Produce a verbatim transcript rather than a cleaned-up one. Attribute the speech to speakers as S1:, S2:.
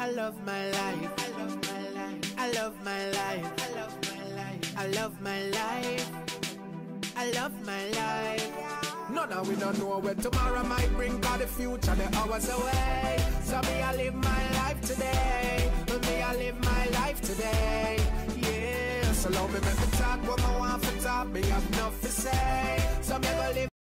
S1: I love my life. I love my life. I love my life. I love my life. I love my life. I love my life. No, no, we don't know where tomorrow might bring, cause the future, the hours away. So me, I live my life today. Me, I live my life today. Yeah, so love me, make me talk what I want to talk. Me have enough to say. So me, go live